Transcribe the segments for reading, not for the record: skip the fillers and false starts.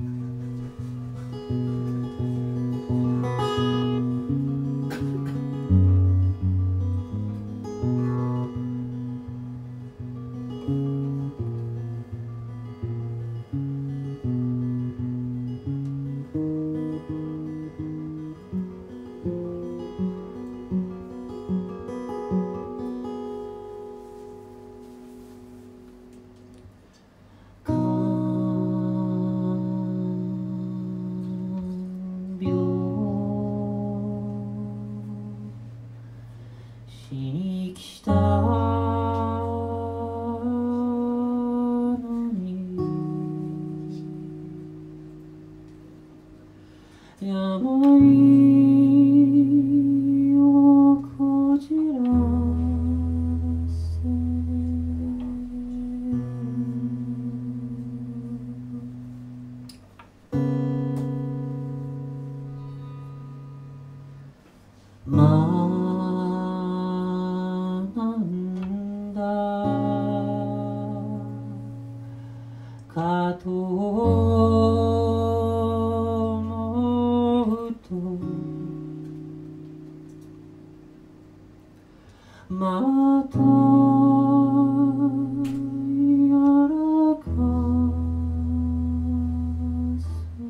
しに来たのに病をこじらせ学んだかと思うとまたやらかす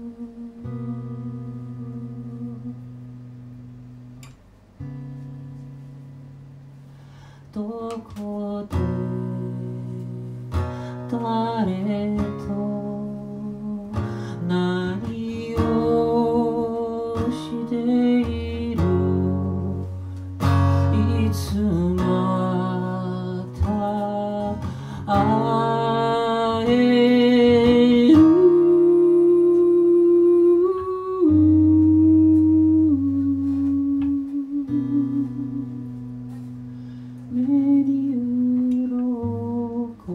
どこで誰と何をしているいつまた会える目に鱗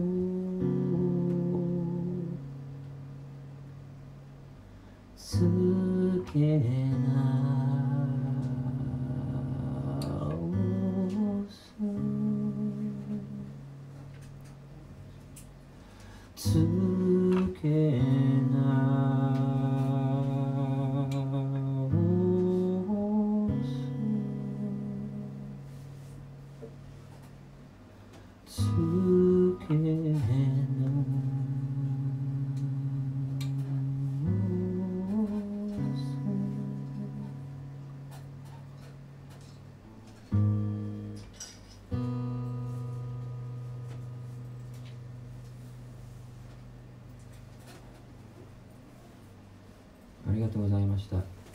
つけ直すつけ直すつけ直すありがとうございました。